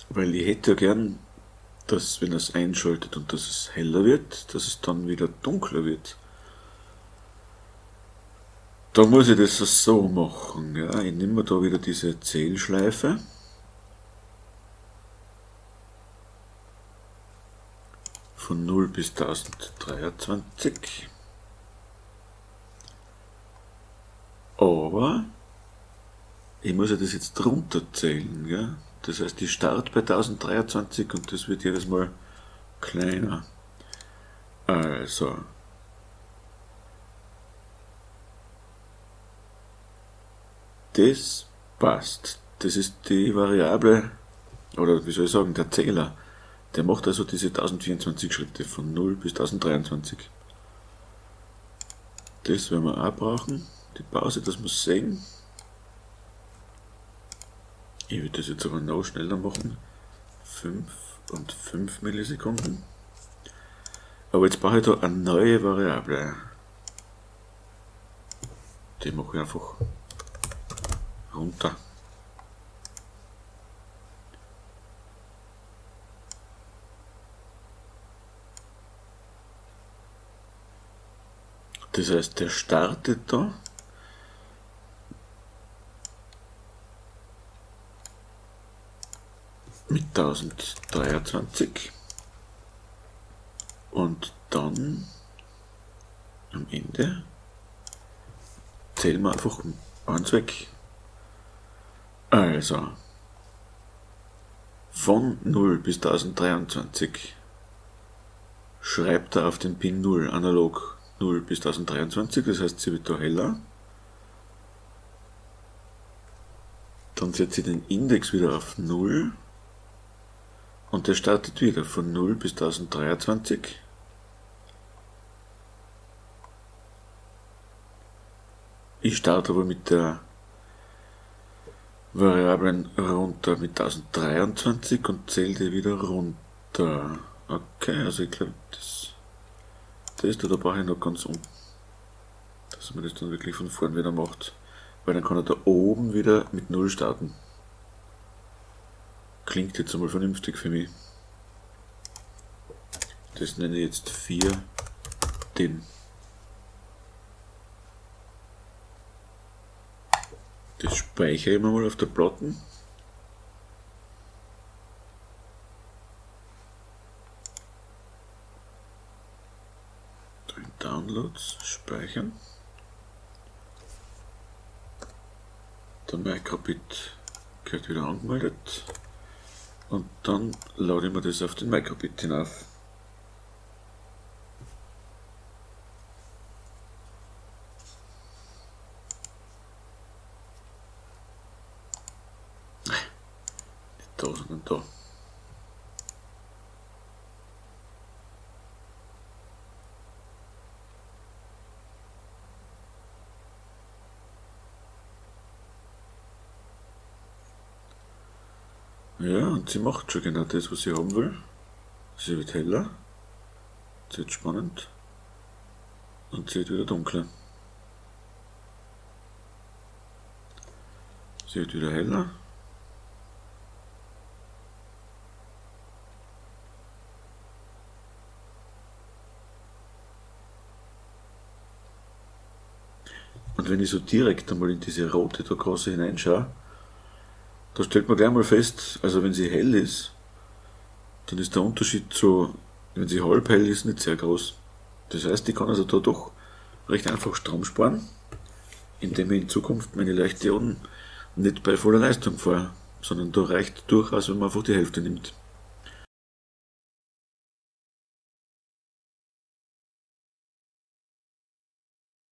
Weil ich hätte ja gern, dass wenn es einschaltet und dass es heller wird, dass es dann wieder dunkler wird. Da muss ich das so machen. Ja. Ich nehme mir da wieder diese Zählschleife. Von 0 bis 1023. Aber ich muss ja das jetzt runterzählen. Gell? Das heißt, ich starte bei 1023 und das wird jedes Mal kleiner. Also. Das passt. Das ist die Variable, oder wie soll ich sagen, der Zähler. Der macht also diese 1024 Schritte von 0 bis 1023. Das werden wir auch brauchen. Die Pause, das muss sehen. Ich würde das jetzt aber noch schneller machen. 5 und 5 Millisekunden. Aber jetzt brauche ich da eine neue Variable. Die mache ich einfach runter. Das heißt, der startet da. Mit 1023 und dann am Ende zählen wir einfach eins weg. Also von 0 bis 1023 schreibt er auf den Pin 0 analog 0 bis 1023, das heißt, sie wird da heller. Dann setze ich den Index wieder auf 0 und der startet wieder von 0 bis 1023. Ich starte aber mit der Variablen runter mit 1023 und zähle die wieder runter. Okay, also ich glaube, das da brauche ich noch ganz um, dass man das dann wirklich von vorn wieder macht. Weil dann kann er da oben wieder mit 0 starten. Klingt jetzt einmal vernünftig für mich. Das nenne ich jetzt 4 DIN. Das speichere ich mal auf der Platte. Da in Downloads speichern. Der Microbit gehört wieder angemeldet. Und dann lade ich mir das auf den Microbit hinauf. Nicht da, sondern da. Ja, und sie macht schon genau das, was sie haben will. Sie wird heller, sie wird spannend und sie wird wieder dunkler. Sie wird wieder heller. Und wenn ich so direkt einmal in diese rote da große hineinschaue, da stellt man gleich mal fest, also wenn sie hell ist, dann ist der Unterschied zu, wenn sie halb hell ist, nicht sehr groß. Das heißt, ich kann also da doch recht einfach Strom sparen, indem ich in Zukunft meine Leuchtdioden nicht bei voller Leistung fahre, sondern da reicht durchaus, wenn man einfach die Hälfte nimmt.